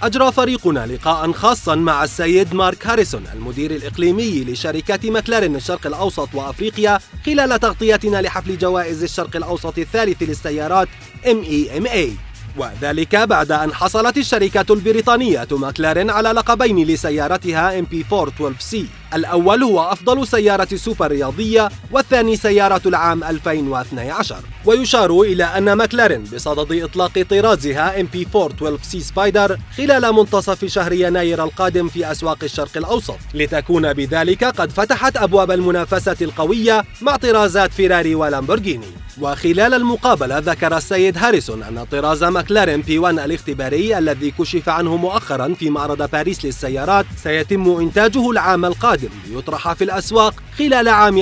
أجرى فريقنا لقاء خاصا مع السيد مارك هاريسون المدير الإقليمي لشركة مكلارين الشرق الأوسط وأفريقيا خلال تغطيتنا لحفل جوائز الشرق الأوسط الثالث للسيارات MEMA، وذلك بعد أن حصلت الشركة البريطانية مكلارين على لقبين لسيارتها MP412C. الأول هو أفضل سيارة سوبر رياضية، والثاني سيارة العام 2012. ويشار إلى أن مكلارين بصدد إطلاق طرازها MP412C سبايدر خلال منتصف شهر يناير القادم في أسواق الشرق الأوسط، لتكون بذلك قد فتحت أبواب المنافسة القوية مع طرازات فيراري ولامبورغيني. وخلال المقابلة ذكر السيد هاريسون أن طراز مكلارين P1 الاختباري الذي كشف عنه مؤخرا في معرض باريس للسيارات سيتم إنتاجه العام القادم ليطرح في الأسواق خلال عام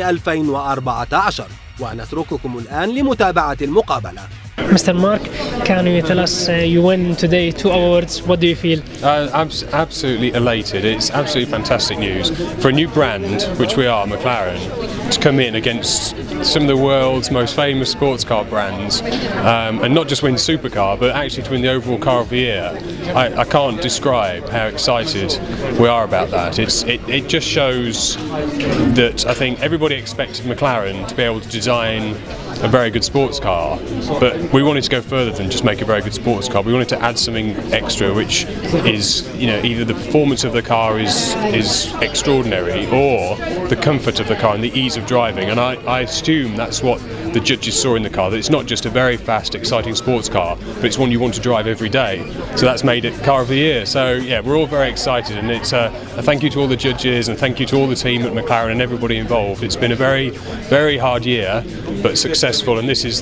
2014. ونترككم الآن لمتابعة المقابلة. Mr. Mark, can you tell us you won today 2 awards? What do you feel? Absolutely elated. It's absolutely fantastic news for a new brand, which we are, McLaren, to come in against some of the world's most famous sports car brands, and not just win supercar, but actually to win the overall car of the year. I can't describe how excited we are about that. It just shows that I think everybody expected McLaren to be able to design a very good sports car, but we wanted to go further than just make a very good sports car. We wanted to add something extra, which is, either the performance of the car is extraordinary, or the comfort of the car and the ease of driving. And I assume that's what the judges saw in the car, that it's not just a very fast, exciting sports car, but it's one you want to drive every day. So that's made it Car of the Year. So yeah, we're all very excited, and it's a thank you to all the judges and thank you to all the team at McLaren and everybody involved. It's been a very, very hard year, but successful, and this is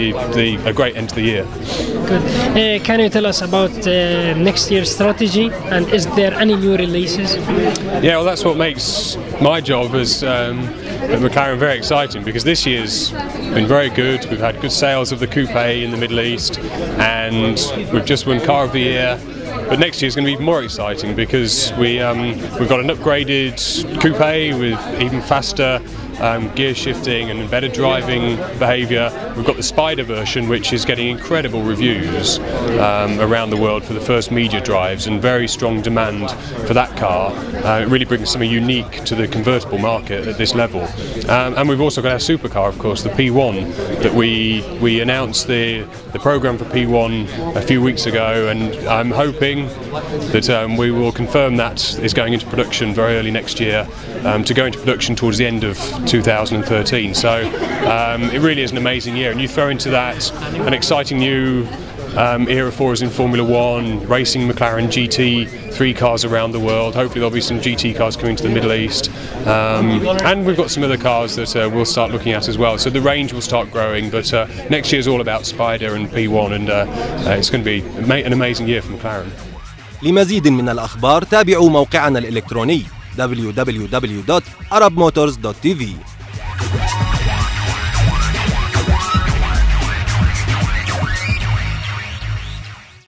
a great end to the year. Good. Can you tell us about next year's strategy, and is there any new releases? Yeah, well, that's what makes my job as at McLaren very exciting, because this year's been very good. We've had good sales of the coupe in the Middle East, and we've just won Car of the Year. But next year is going to be even more exciting, because we've got an upgraded coupe with even faster gear shifting and better driving behaviour. We've got the Spider version, which is getting incredible reviews around the world for the first media drives, and very strong demand for that car. It really brings something unique to the convertible market at this level. And we've also got our supercar, of course, the P1, that we announced the programme for P1 a few weeks ago, and I'm hoping that we will confirm that is going into production very early next year, to go into production towards the end of 2013. So it really is an amazing year, and you throw into that an exciting new era for us in Formula One, racing McLaren GT3 cars around the world. Hopefully there'll be some GT cars coming to the Middle East, and we've got some other cars that we'll start looking at as well. So the range will start growing, but next year is all about Spider and P1, and it's going to be an amazing year for McLaren. لمزيد من الأخبار تابعوا موقعنا الإلكتروني www.arabmotors.tv.